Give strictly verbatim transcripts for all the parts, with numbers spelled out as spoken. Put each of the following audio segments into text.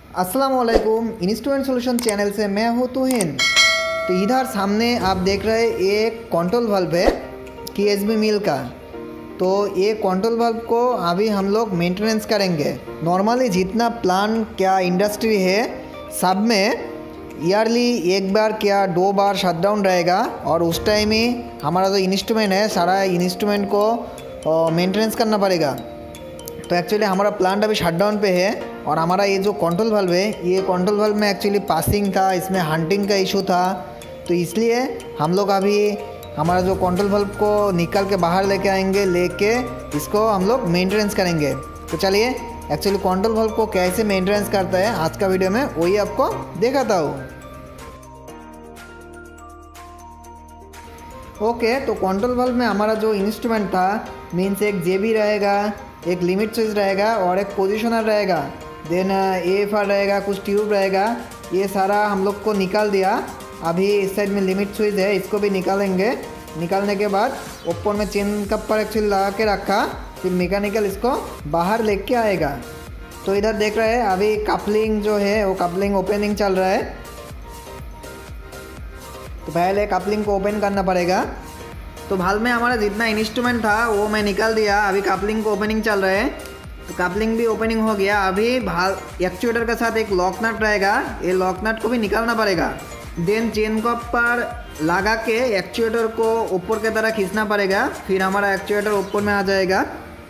अस्सलाम वालेकुम। Instrument solution channel से मैं हूँ तुहिन। तो इधर सामने आप देख रहे हैं एक कंट्रोल वाल्व है के एस बी मिल का। तो ये कंट्रोल वाल्व को अभी हम लोग मेंटेनेंस करेंगे। नॉर्मली जितना प्लांट क्या इंडस्ट्री है सब में ईयरली एक बार क्या दो बार शटडाउन रहेगा और उस टाइम ही हमारा जो इंस्ट्रूमेंट है सारा इंस्ट्रूमेंट को मेंटेनेंस करना पड़ेगा। तो एक्चुअली हमारा प्लांट अभी शटडाउन पे है और हमारा ये जो कंट्रोल वाल्व है ये कंट्रोल वाल्व में एक्चुअली पासिंग था, इसमें हंटिंग का इशू था। तो इसलिए हम लोग अभी हमारा जो कंट्रोल वाल्व को निकाल के बाहर लेके आएंगे, लेके इसको हम लोग मेंटेनेंस करेंगे। तो चलिए एक्चुअली कंट्रोल वाल्व को कैसे मेंटेनेंस करता है आज का वीडियो में वही आपको दिखाता हूँ। ओके, तो कंट्रोल वाल्व में हमारा जो इंस्ट्रूमेंट था मीन्स एक जेबी रहेगा, एक लिमिट स्विच रहेगा और एक पोजीशनर रहेगा, देन ए एफ आर रहेगा, कुछ ट्यूब रहेगा। ये सारा हम लोग को निकाल दिया। अभी इस साइड में लिमिट स्विच है, इसको भी निकालेंगे। निकालने के बाद ऊपर में चेन कप पर एक्चुअली लगा के रखा, फिर मैकेनिकल इसको बाहर लेके आएगा। तो इधर देख रहे हैं अभी कपलिंग जो है वो कपलिंग ओपनिंग चल रहा है। तो पहले कपलिंग को ओपन करना पड़ेगा। तो भाल में हमारा जितना इंस्ट्रूमेंट था वो मैं निकाल दिया। अभी कपलिंग को ओपनिंग चल रहा है, तो कपलिंग भी ओपनिंग हो गया। अभी भाल एक्चुएटर के साथ एक लॉक नट रहेगा, ये लॉक नट को भी निकालना पड़ेगा। देन चेन कप पर लगा के एक्चुएटर को ऊपर की तरह खींचना पड़ेगा, फिर हमारा एक्चुएटर ऊपर में आ जाएगा।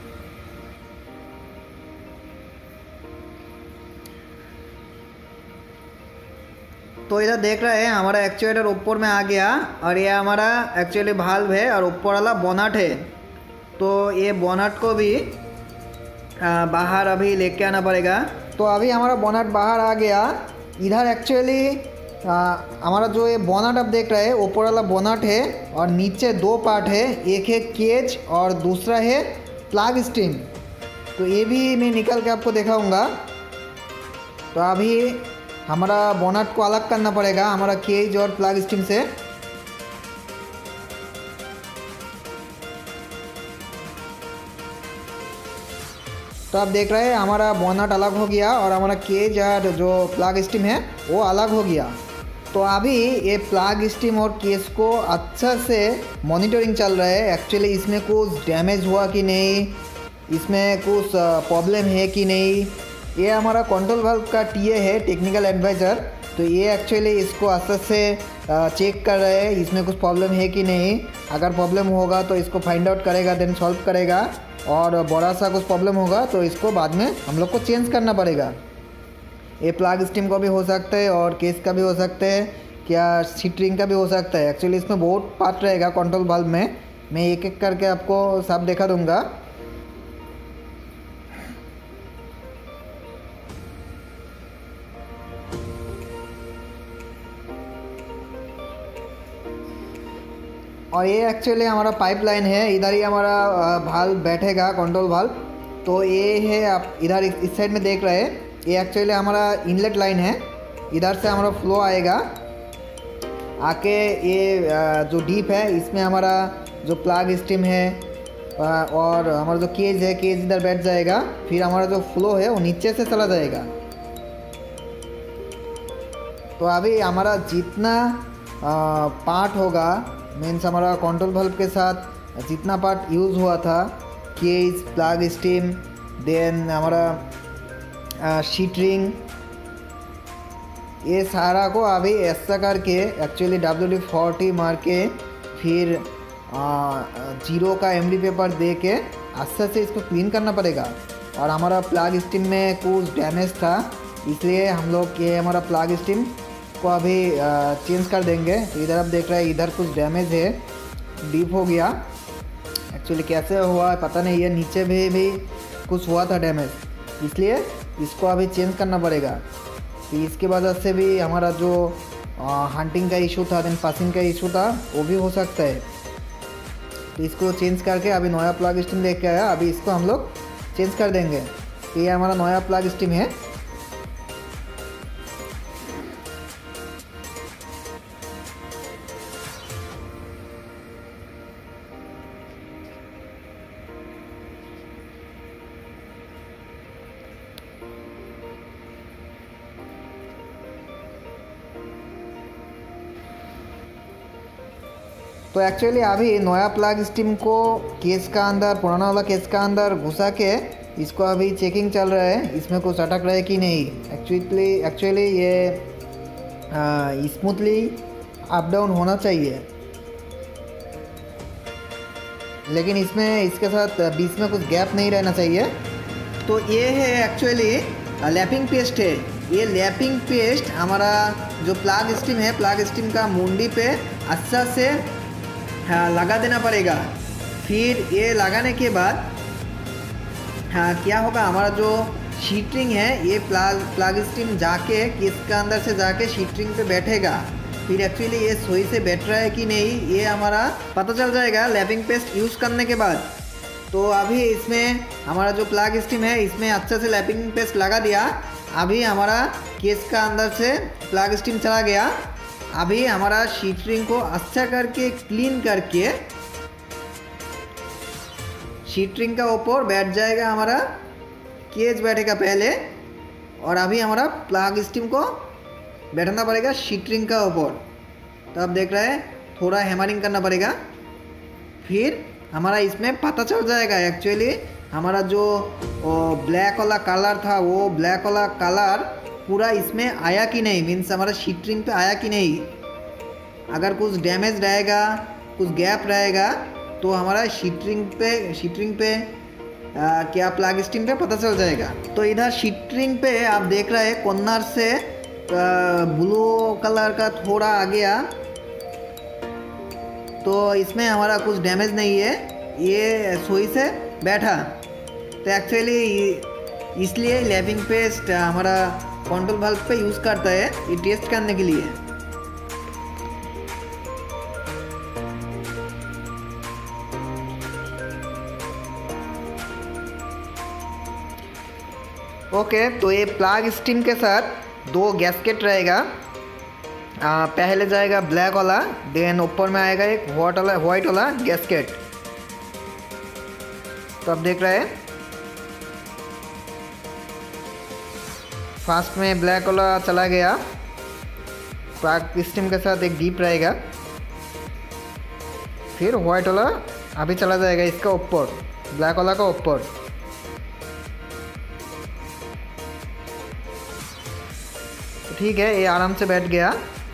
तो इधर देख रहे हैं हमारा एक्चुएटर ऊपर में आ गया और ये हमारा एक्चुअली भाल्व है और ऊपर वाला बोनट है। तो ये बोनट को भी आ, बाहर अभी लेके आना पड़ेगा। तो अभी हमारा बोनट बाहर आ गया। इधर एक्चुअली हमारा जो ये बोनट आप देख रहे हैं ऊपर वाला बोनट है और नीचे दो पार्ट है, एक है केज और दूसरा है प्लग स्ट्रीम। तो ये भी मैं निकल के आपको दिखाऊंगा। तो अभी हमारा बोनट को अलग करना पड़ेगा हमारा केज और प्लग स्ट्रीम से। तो आप देख रहे हैं हमारा बोनट अलग हो गया और हमारा केज और जो प्लग स्ट्रीम है वो अलग हो गया। तो अभी ये प्लग स्ट्रीम और केज को अच्छा से मॉनिटरिंग चल रहा है। एक्चुअली इसमें कुछ डैमेज हुआ कि नहीं, इसमें कुछ प्रॉब्लम है कि नहीं। ये हमारा कंट्रोल वाल्व का टीए है, टेक्निकल एडवाइज़र। तो ये एक्चुअली इसको अच्छे से चेक कर रहे हैं इसमें कुछ प्रॉब्लम है कि नहीं। अगर प्रॉब्लम होगा तो इसको फाइंड आउट करेगा, देन सॉल्व करेगा। और बड़ा सा कुछ प्रॉब्लम होगा तो इसको बाद में हम लोग को चेंज करना पड़ेगा। ये प्लग स्ट्रीम का भी हो सकता है और केस का भी हो सकता है, क्या सीट रिंग का भी हो सकता है। एक्चुअली इसमें बहुत पार्ट रहेगा कंट्रोल वाल्व में, मैं एक एक करके आपको सब दिखा दूँगा। और ये एक्चुअली हमारा पाइपलाइन है, इधर ही हमारा वाल्व बैठेगा कंट्रोल वाल्व। तो ये है आप इधर इस साइड में देख रहे हैं, ये एक्चुअली हमारा इनलेट लाइन है। इधर से हमारा फ्लो आएगा आके ये जो डीप है इसमें हमारा जो प्लग स्ट्रीम है और हमारा जो केज है केज इधर बैठ जाएगा। फिर हमारा जो फ्लो है वो नीचे से चला जाएगा। तो अभी हमारा जितना पार्ट होगा मीन्स हमारा कंट्रोल वाल्व के साथ जितना पार्ट यूज़ हुआ था, केज, प्लग स्ट्रीम, देन हमारा शीट रिंग, ये सारा को अभी ऐसा करके एक्चुअली डब्ल्यू डी फोर्टी मार के फिर जीरो का एम डी पेपर दे के अच्छे से इसको क्लीन करना पड़ेगा। और हमारा प्लग स्ट्रीम में कुछ डैमेज था इसलिए हम लोग ये हमारा प्लग स्ट्रीम को अभी चेंज कर देंगे। तो इधर आप देख रहे हैं इधर कुछ डैमेज है, डीप हो गया। एक्चुअली कैसे हुआ पता नहीं, ये नीचे भी भी कुछ हुआ था डैमेज, इसलिए इसको अभी चेंज करना पड़ेगा। तो इसके वजह से भी हमारा जो हंटिंग का इशू था, देन पासिंग का इशू था, वो भी हो सकता है। तो इसको चेंज करके अभी नया प्लग स्ट्रीम लेके आया, अभी इसको हम लोग चेंज कर देंगे। तो ये हमारा नया प्लग स्ट्रीम है। तो एक्चुअली अभी नया प्लग स्टीम को केस का अंदर, पुराना वाला केस का अंदर घुसा के इसको अभी चेकिंग चल रहा है, इसमें कुछ अटक रहा है कि नहीं। एक्चुअली एक्चुअली ये स्मूथली अप डाउन होना चाहिए, लेकिन इसमें इसके साथ बीच में कुछ गैप नहीं रहना चाहिए। तो ये है एक्चुअली लैपिंग पेस्ट है। ये लैपिंग पेस्ट हमारा जो प्लग स्टीम है, प्लग स्टीम का मुंडी पे अच्छा से हाँ, लगा देना पड़ेगा। फिर ये लगाने के बाद हाँ क्या होगा, हमारा जो शीटरिंग है ये प्लग प्लग स्टीम जाके किसके अंदर से जाके शीटरिंग पे बैठेगा। फिर एक्चुअली ये सही से बैठ रहा है कि नहीं ये हमारा पता चल जाएगा लैपिंग पेस्ट यूज़ करने के बाद। तो अभी इसमें हमारा जो प्लग स्टीम है इसमें अच्छे से लैपिंग पेस्ट लगा दिया। अभी हमारा केस का अंदर से प्लग स्टीम चला गया। अभी हमारा शीटरिंग को अच्छा करके क्लीन करके शीटरिंग का ऊपर बैठ जाएगा, हमारा केज बैठेगा पहले, और अभी हमारा प्लग स्टीम को बैठना पड़ेगा शीटरिंग का ऊपर। तो आप देख रहे हैं थोड़ा हैमरिंग करना पड़ेगा, फिर हमारा इसमें पता चल जाएगा एक्चुअली हमारा जो ब्लैक वाला कलर था वो ब्लैक वाला कलर पूरा इसमें आया कि नहीं, मीन्स हमारा शीटरिंग पे आया कि नहीं। अगर कुछ डैमेज रहेगा, कुछ गैप रहेगा तो हमारा शीटरिंग पे शीटरिंग पे आ, क्या प्लग स्टीम पे पता चल जाएगा। तो इधर शीटरिंग पे आप देख रहे हैं कॉर्नर से ब्लू कलर का थोड़ा आ गया, तो इसमें हमारा कुछ डैमेज नहीं है, ये सही से बैठा। तो एक्चुअली इसलिए लैपिंग पेस्ट हमारा कंट्रोल वाल्व पे यूज़ करता है ये टेस्ट करने के लिए। ओके, तो ये प्लग स्टीम के साथ दो गैस्केट रहेगा। आ, पहले जाएगा ब्लैक वाला, देन ऊपर में आएगा एक व्हाइट वाला व्हाइट वाला गैस्केट। तो आप देख रहे हैं फास्ट में ब्लैक वाला चला गया, प्लग स्टीम के साथ एक डीप रहेगा, फिर व्हाइट वाला अभी चला जाएगा इसका ऊपर, ब्लैक वाला का ऊपर। ठीक है, ये आराम से बैठ गया।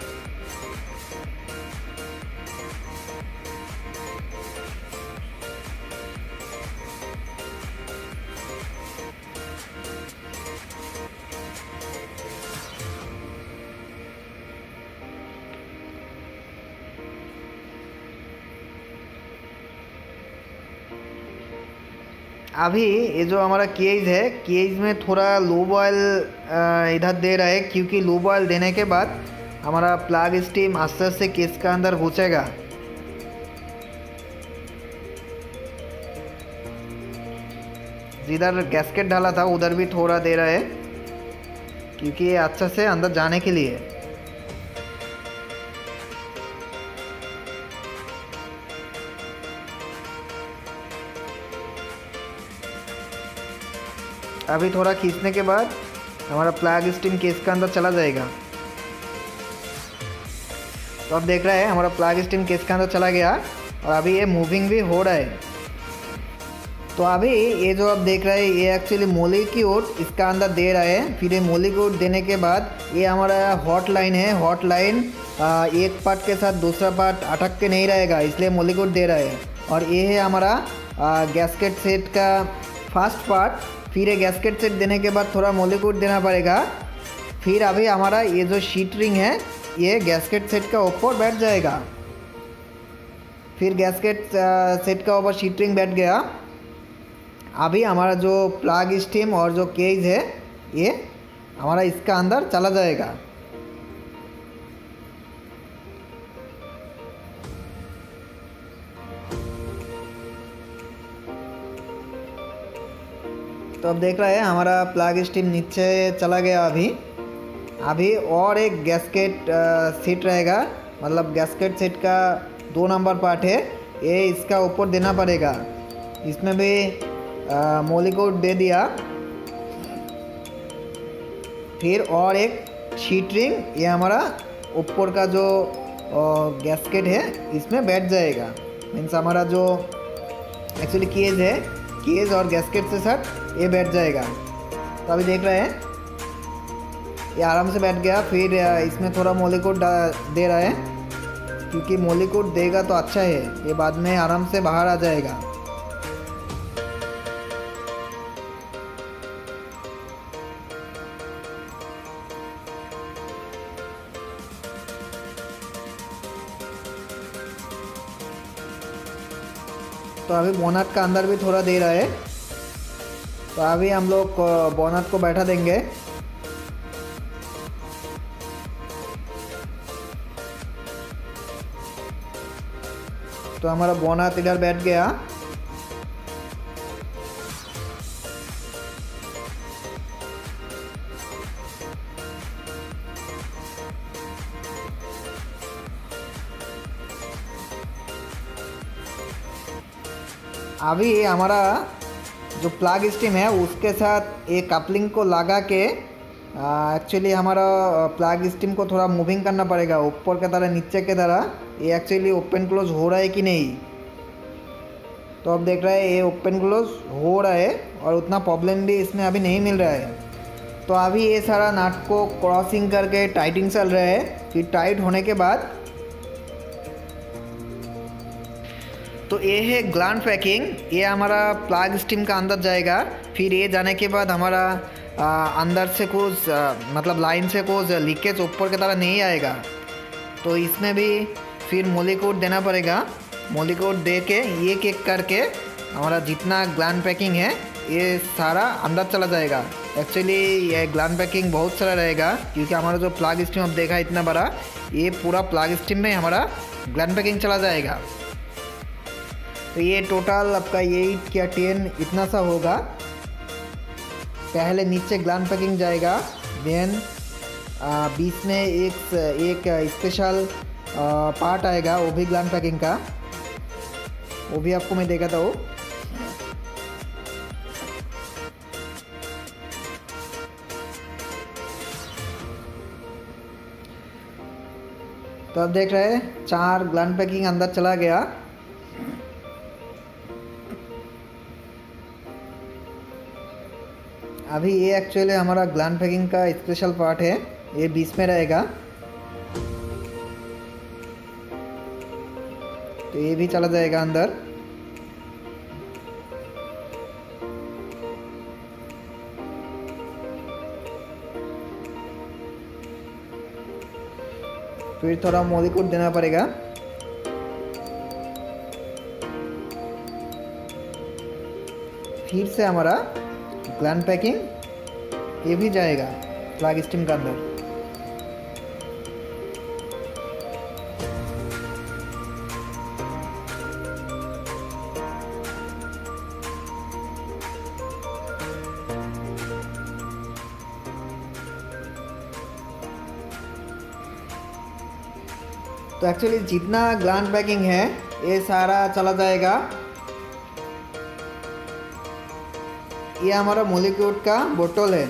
अभी ये जो हमारा केज है, केज में थोड़ा लो बॉयल इधर दे रहा है, क्योंकि लो बॉयल देने के बाद हमारा प्लग स्टीम आस्ते आस्ते केज का अंदर घुसेगा। जिधर गैस्केट डाला था उधर भी थोड़ा दे रहा है, क्योंकि ये अच्छा से अंदर जाने के लिए। अभी थोड़ा खींचने के बाद हमारा प्लग स्टीम केस का अंदर चला जाएगा। तो आप देख रहे हैं हमारा प्लग स्टीम केस के अंदर चला गया, और अभी ये मूविंग भी हो रहा है। तो अभी ये जो आप देख रहे हैं ये एक्चुअली मोलिक्यूल इसका अंदर दे रहा है। फिर ये मोलिक्यूल देने के बाद ये हमारा हॉट लाइन है। हॉट लाइन एक पार्ट के साथ दूसरा पार्ट अटक के नहीं रहेगा, इसलिए मोलिक्यूल दे रहा है। और ये है हमारा गैस्केट सेट का फर्स्ट पार्ट। फिर ये गैस्केट सेट देने के बाद थोड़ा मोलिक्यूल देना पड़ेगा। फिर अभी हमारा ये जो शीटरिंग है ये गैस्केट सेट का ऊपर बैठ जाएगा। फिर गैस्केट सेट का ऊपर शीटरिंग बैठ गया। अभी हमारा जो प्लग स्टीम और जो केज है ये हमारा इसका अंदर चला जाएगा। तो अब देख रहे हैं हमारा प्लग स्टीम नीचे चला गया। अभी अभी और एक गैस्केट सेट रहेगा, मतलब गैस्केट सेट का दो नंबर पार्ट है, ये इसका ऊपर देना पड़ेगा। इसमें भी मोलिक्यूल दे दिया। फिर और एक शीटरिंग, ये हमारा ऊपर का जो और गैस्केट है इसमें बैठ जाएगा। मीन्स हमारा जो एक्चुअली केज है, केज और गैस्केट से साथ ये बैठ जाएगा। तो अभी देख रहे हैं ये आराम से बैठ गया। फिर इसमें थोड़ा मोलीकोट दे रहा है, क्योंकि मोलीकोट देगा तो अच्छा है, ये बाद में आराम से बाहर आ जाएगा। तो अभी बोनट का अंदर भी थोड़ा दे रहा है। तो अभी हम लोग बोनट को बैठा देंगे। तो हमारा बोनट इधर बैठ गया। अभी हमारा जो प्लग स्टीम है उसके साथ एक कपलिंग को लगा के एक्चुअली हमारा प्लग स्टीम को थोड़ा मूविंग करना पड़ेगा, ऊपर की तरह नीचे की तरह। ये एक्चुअली ओपन क्लोज हो रहा है कि नहीं। तो अब देख रहे हैं ये ओपन क्लोज हो रहा है और उतना प्रॉब्लम भी इसमें अभी नहीं मिल रहा है। तो अभी ये सारा नट को क्रॉसिंग करके टाइटिंग चल रहा है। फिर टाइट होने के बाद तो ये है ग्लैंड पैकिंग। ये हमारा प्लग स्टीम का अंदर जाएगा। फिर ये जाने के बाद हमारा आ, अंदर से कुछ आ, मतलब लाइन से कुछ लीकेज ऊपर की तरह नहीं आएगा। तो इसमें भी फिर मोलीकोट देना पड़ेगा। मोलीकोट दे के एक एक करके हमारा जितना ग्लैंड पैकिंग है ये सारा अंदर चला जाएगा। एक्चुअली ये ग्लैंड पैकिंग बहुत सारा रहेगा, क्योंकि हमारा जो प्लग स्टीम अब देखा इतना बड़ा, ये पूरा प्लग स्टीम में हमारा ग्लैंड पैकिंग चला जाएगा। तो ये टोटल आपका एट या टेन इतना सा होगा। पहले नीचे ग्लैंड पैकिंग जाएगा, देन बीच में एक एक स्पेशल पार्ट आएगा, वो भी ग्लैंड पैकिंग का, वो भी आपको मैं देखा था वो। तो अब देख रहे हैं चार ग्लैंड पैकिंग अंदर चला गया। अभी ये एक्चुअली हमारा ग्लैंड पैकिंग का स्पेशल पार्ट है, ये बीच में रहेगा। तो ये भी चला जाएगा अंदर। फिर थोड़ा मोलीकोट देना पड़ेगा। फिर से हमारा ग्लैंड पैकिंग ये भी जाएगा प्लग स्टीम के अंदर। तो एक्चुअली जितना ग्लैंड पैकिंग है ये सारा चला जाएगा। ये हमारा मोलीकोट का बोतल है।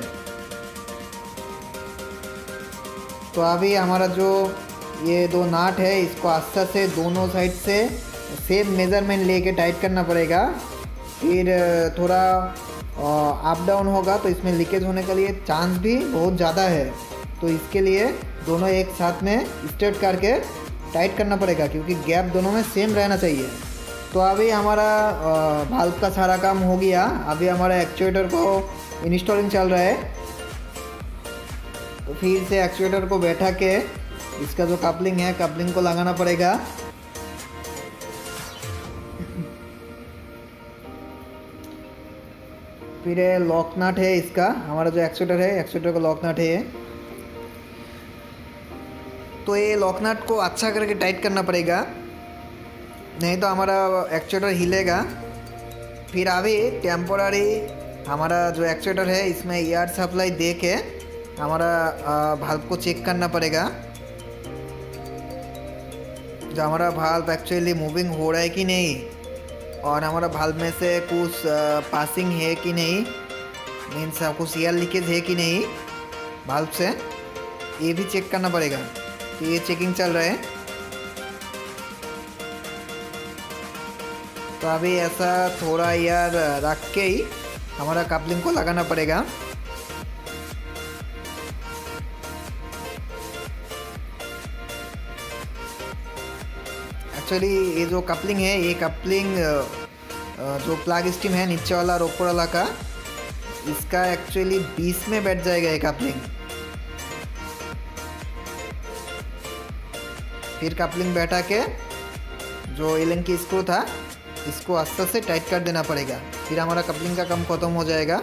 तो अभी हमारा जो ये दो नाट है इसको आस्ते से दोनों साइड से सेम मेज़रमेंट लेके टाइट करना पड़ेगा। फिर थोड़ा अप डाउन होगा तो इसमें लीकेज होने के लिए चांस भी बहुत ज़्यादा है। तो इसके लिए दोनों एक साथ में स्ट्रेट करके टाइट करना पड़ेगा, क्योंकि गैप दोनों में सेम रहना चाहिए। तो अभी हमारा भाल्व का सारा काम हो गया। अभी हमारा एक्चुएटर को इंस्टॉलिंग चल रहा है। तो फिर से एक्चुएटर को बैठा के इसका जो कपलिंग है कपलिंग को लगाना पड़ेगा। फिर लॉक नट है इसका, हमारा जो एक्चुएटर है एक्चुएटर का लॉक नट है। तो ये लॉक नट को अच्छा करके टाइट करना पड़ेगा, नहीं तो हमारा एक्चुएटर हिलेगा। फिर अभी टेम्पोररी हमारा जो एक्चुएटर है इसमें एयर सप्लाई दे के हमारा भाल्व को चेक करना पड़ेगा। जो हमारा भाल्व एक्चुअली मूविंग हो रहा है कि नहीं, और हमारा भाल्व में से कुछ पासिंग है कि नहीं, मीन्स कुछ एयर लीकेज है कि नहीं भाल्व से, ये भी चेक करना पड़ेगा। तो ये चेकिंग चल रहा है। तो अभी ऐसा थोड़ा यार रख के ही हमारा कपलिंग को लगाना पड़ेगा। एक्चुअली ये जो कपलिंग है, ये कपलिंग जो प्लग स्टीम है नीचे वाला और ऊपर वाला का, इसका एक्चुअली बीच में बैठ जाएगा ये कपलिंग। फिर कपलिंग बैठा के जो एलन की स्क्रू था इसको आस्ते से टाइट कर देना पड़ेगा, फिर हमारा कपलिंग का काम खत्म हो जाएगा।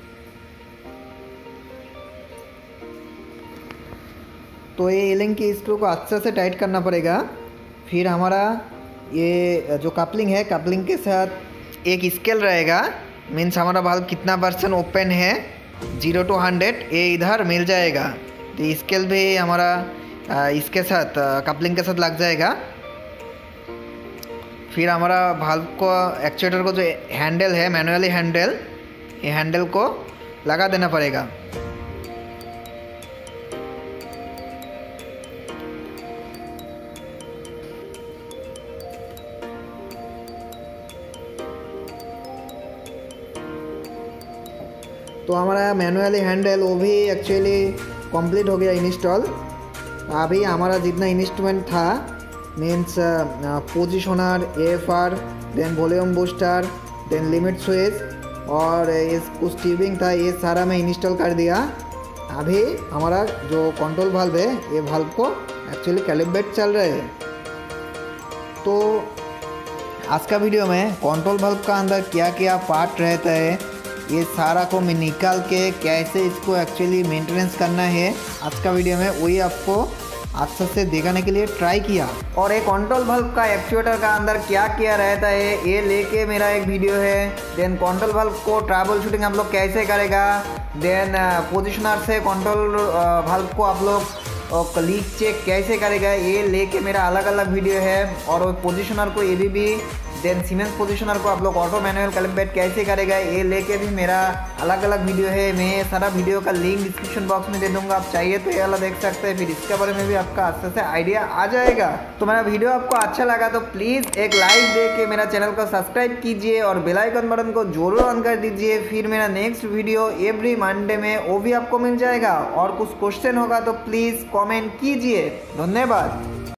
तो ये एलन की स्क्रू को आस्ते से टाइट करना पड़ेगा। फिर हमारा ये जो कपलिंग है, कपलिंग के साथ एक स्केल रहेगा, मीन्स हमारा वाल्व कितना परसेंट ओपन है जीरो टू हंड्रेड ये इधर मिल जाएगा। तो स्केल भी हमारा इसके साथ कपलिंग के साथ लग जाएगा। फिर हमारा वाल्व को एक्चुएटर को जो हैंडल है मैनुअली हैंडल, ये हैंडल को लगा देना पड़ेगा। तो हमारा मैनुअली हैंडल वो भी एक्चुअली कंप्लीट हो गया इंस्टॉल। अभी हमारा जितना इंस्ट्रूमेंट था means positioner, F R, then volume booster, then limit switch और इस कुछ ट्यूबिंग था, ये सारा मैं इंस्टॉल कर दिया। अभी हमारा जो कंट्रोल वाल्व है ये वाल्व को एक्चुअली कैलिब्रेट चल रहे हैं। तो आज का वीडियो में कंट्रोल वाल्व का अंदर क्या क्या पार्ट रहता है ये सारा को मैं निकाल के कैसे इसको एक्चुअली मेंटेनेंस करना है आज का वीडियो में वही आपको अच्छे से दिखाने के लिए ट्राई किया। और एक कंट्रोल वाल्व का एक्चुएटर का अंदर क्या क्या रहता है ये लेके मेरा एक वीडियो है। देन कंट्रोल वाल्व को ट्रबल शूटिंग आप लोग कैसे करेगा, देन पोजिशनर से कंट्रोल वाल्व को आप लोग लीक चेक कैसे करेगा ये लेके मेरा अलग अलग वीडियो है। और पोजिशनर को A B B then Siemens positioner को आप लोग ऑटो मैनुअल कैलिब्रेट कैसे करेगा ये लेके भी मेरा अलग अलग वीडियो है। मैं ये सारा वीडियो का लिंक डिस्क्रिप्शन बॉक्स में दे दूंगा, आप चाहिए तो ये वाला देख सकते हैं। फिर इसके बारे में भी आपका अच्छे से आइडिया आ जाएगा। तो मेरा वीडियो आपको अच्छा लगा तो प्लीज़ एक लाइक दे के मेरा चैनल को सब्सक्राइब कीजिए और बेल आइकन बटन को जरूर ऑन कर दीजिए। फिर मेरा नेक्स्ट वीडियो एवरी मंडे में वो भी आपको मिल जाएगा। और कुछ क्वेश्चन होगा तो प्लीज़ कॉमेंट कीजिए। धन्यवाद।